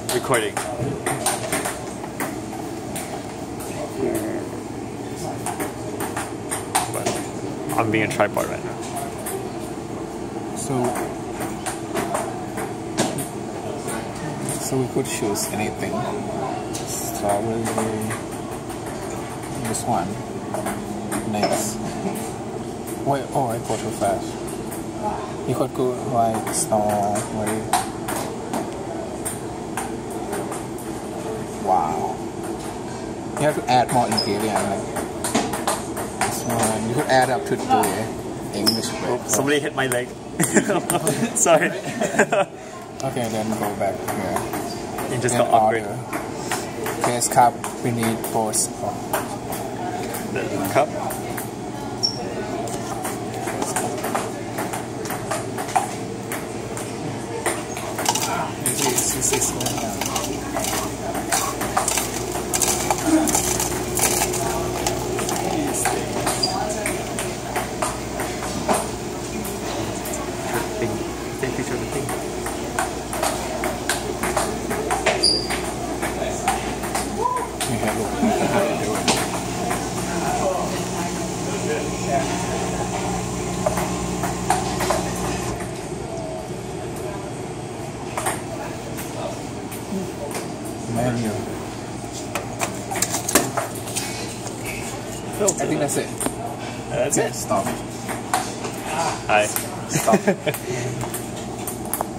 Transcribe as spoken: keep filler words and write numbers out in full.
recording. But I'm being a tripod right now. So, so we could choose anything. Strawberry. This one. Next. Wait, oh, I go too fast. You could go like strawberry. Wow. You have to add more ingredients. Like this one. You could add up to the English bread. Oh, somebody hit my leg. Sorry. Okay, then go back here. It just Then got awkward. order. First cup, we need both. The cup. This is this is one now. Thing. Take picture of the thing. You have a how you do it. Menu. I think that's it. That's Okay, it. stop. Hi. Stop.